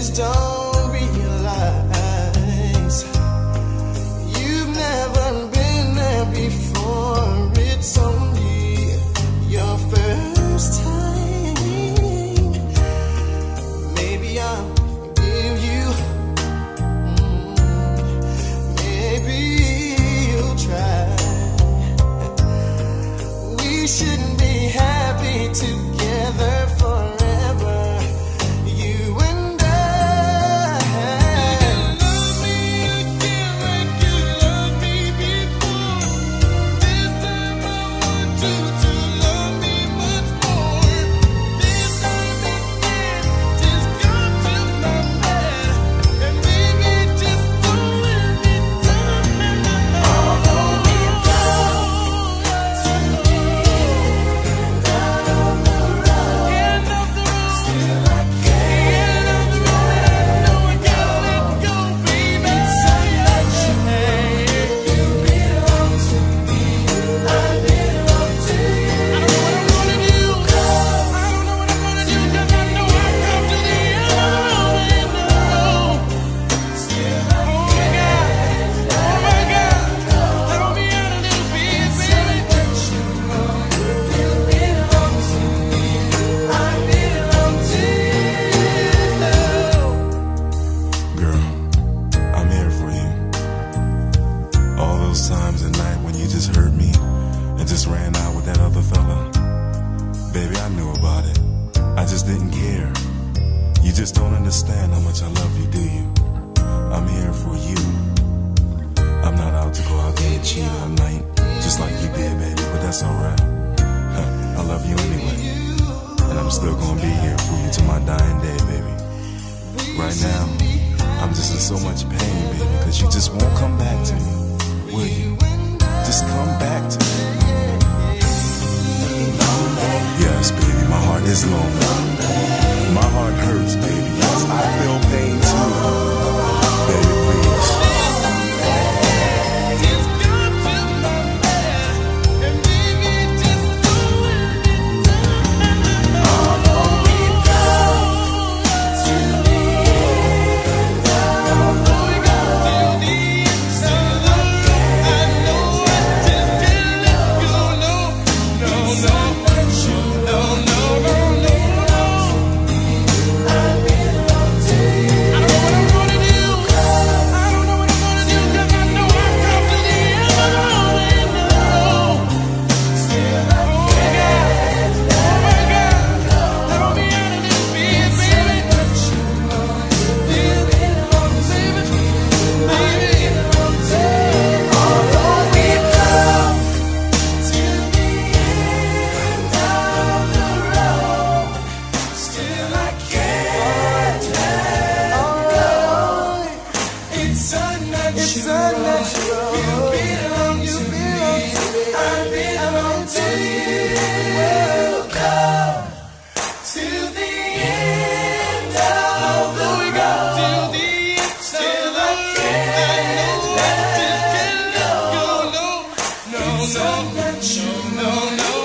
just don't realize you've never been there before. It's only your first time. Maybe I'll forgive you. Maybe you'll try. We shouldn't be happy together forever. You and I. Love me again like you loved me before. This time I want you to love me much more. This time instead, just come to my bed, and baby, just don't let me down. Although we go to the end of the road, still I can't. No, I gotta let go, baby. You belong to me, I belong to you. I don't know what I'm gonna do. I don't know what I'm gonna do, 'cause I know I've come to the end of the road. Still I can't. Oh my God, throw me out a little bit, baby. You belong to me, I belong to you. Girl, I'm here for you. All those times at night when you just hurt me and just ran out with that other fella. Baby, I knew about it. I just didn't care. You just don't understand how much I love you, do you? I'm here for you. I'm not out to go out there and cheat all night, just like you did, baby, but that's alright. I love you anyway. And I'm still gonna be here for you to my dying day, baby. Right now, I'm just in so much pain, baby, because you just won't come back to me, will you? Just come back to me. Yes, baby, my heart is lonely. My heart hurts, baby. Yes, I feel pain too. Baby, please. Just come to my bed, and baby, just don't let me down. Although we go to the end of the road, still I can't. I know I just can't let go. No, no, no, no, no, no, no. I belong to you. I don't know what I'm gonna do. I don't know what I'm gonna do, 'cause I know I've come to the end of the road. Still I can't. Oh my God, throw me out a little bit, baby. You belong to me, I belong to you. Although we come to the end of the road, still I can't let go. It's unnatural. You belong to me, I belong to you. Come to the end of the road. Still I can't let go. No, no, no, no, no.